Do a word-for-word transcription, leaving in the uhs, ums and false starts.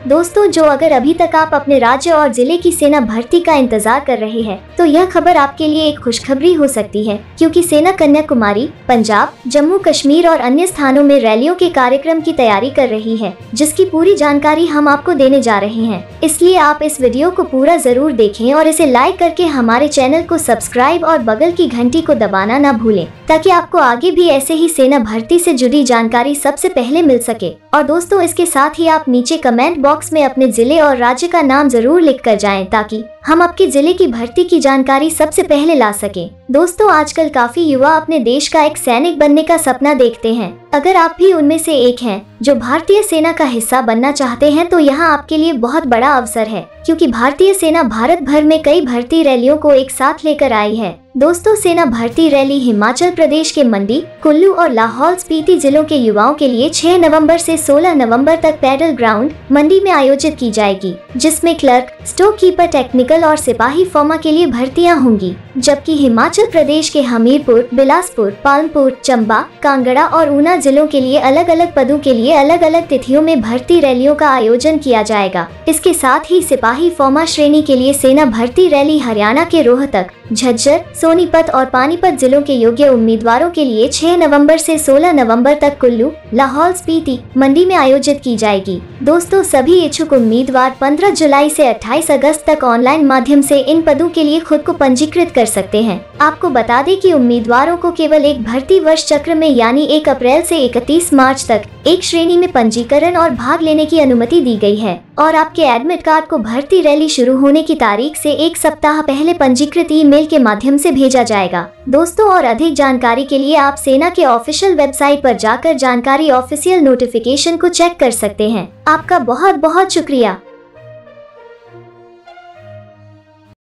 दोस्तों, जो अगर अभी तक आप अपने राज्य और जिले की सेना भर्ती का इंतजार कर रहे हैं, तो यह खबर आपके लिए एक खुशखबरी हो सकती है, क्योंकि सेना कन्याकुमारी, पंजाब, जम्मू कश्मीर और अन्य स्थानों में रैलियों के कार्यक्रम की तैयारी कर रही है, जिसकी पूरी जानकारी हम आपको देने जा रहे हैं। इसलिए आप इस वीडियो को पूरा जरूर देखें और इसे लाइक करके हमारे चैनल को सब्सक्राइब और बगल की घंटी को दबाना न भूलें, ताकि आपको आगे भी ऐसे ही सेना भर्ती से जुड़ी जानकारी सबसे पहले मिल सके। और दोस्तों, इसके साथ ही आप नीचे कमेंट बॉक्स में अपने जिले और राज्य का नाम जरूर लिख कर जाएं, ताकि हम आपके जिले की भर्ती की जानकारी सबसे पहले ला सके। दोस्तों, आजकल काफी युवा अपने देश का एक सैनिक बनने का सपना देखते हैं। अगर आप भी उनमें से एक हैं जो भारतीय सेना का हिस्सा बनना चाहते हैं, तो यहाँ आपके लिए बहुत बड़ा अवसर है, क्योंकि भारतीय सेना भारत भर में कई भर्ती रैलियों को एक साथ लेकर आई है। दोस्तों, सेना भर्ती रैली हिमाचल प्रदेश के मंडी, कुल्लू और लाहौल स्पीति जिलों के युवाओं के लिए छह नवंबर से सोलह नवंबर तक पैडल ग्राउंड मंडी में आयोजित की जाएगी, जिसमें क्लर्क, स्टोर कीपर, टेक्निकल और सिपाही फॉर्मा के लिए भर्तियां होंगी। जबकि हिमाचल प्रदेश के हमीरपुर, बिलासपुर, पालमपुर, चंबा, कांगड़ा और ऊना जिलों के लिए अलग अलग पदों के लिए अलग अलग तिथियों में भर्ती रैलियों का आयोजन किया जाएगा। इसके साथ ही सिपाही फॉर्मा श्रेणी के लिए सेना भर्ती रैली हरियाणा के रोहतक, झज्जर, सोनीपत और पानीपत जिलों के योग्य उम्मीदवारों के लिए छह नवंबर से सोलह नवंबर तक कुल्लू, लाहौल स्पीति, मंडी में आयोजित की जाएगी। दोस्तों, सभी इच्छुक उम्मीदवार पंद्रह जुलाई से अट्ठाईस अगस्त तक ऑनलाइन माध्यम से इन पदों के लिए खुद को पंजीकृत कर सकते हैं। आपको बता दें कि उम्मीदवारों को केवल एक भर्ती वर्ष चक्र में यानी एक अप्रैल से इकतीस मार्च तक एक श्रेणी में पंजीकरण और भाग लेने की अनुमति दी गई है, और आपके एडमिट कार्ड को भर्ती रैली शुरू होने की तारीख से एक सप्ताह पहले पंजीकृत ईमेल के माध्यम से भेजा जाएगा। दोस्तों, और अधिक जानकारी के लिए आप सेना के ऑफिशियल वेबसाइट पर जाकर जानकारी ऑफिशियल नोटिफिकेशन को चेक कर सकते हैं। आपका बहुत बहुत शुक्रिया।